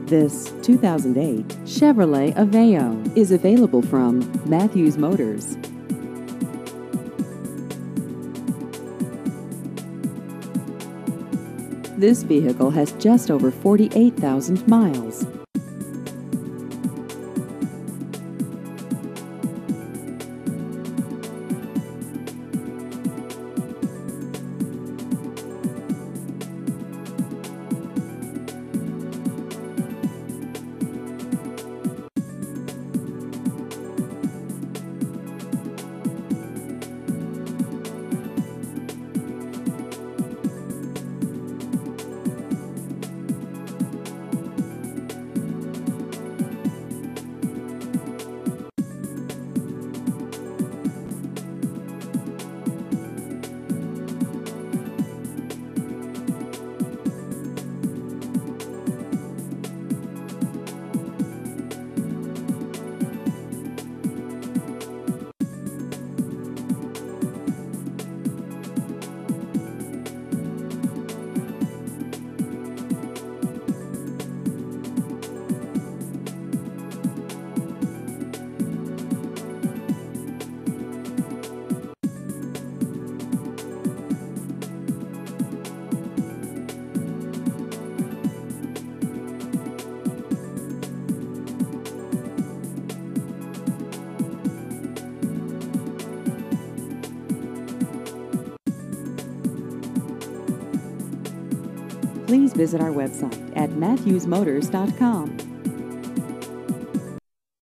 This 2008 Chevrolet Aveo is available from Matthews Motors. This vehicle has just over 48,000 miles. Please visit our website at matthewsmotors.com.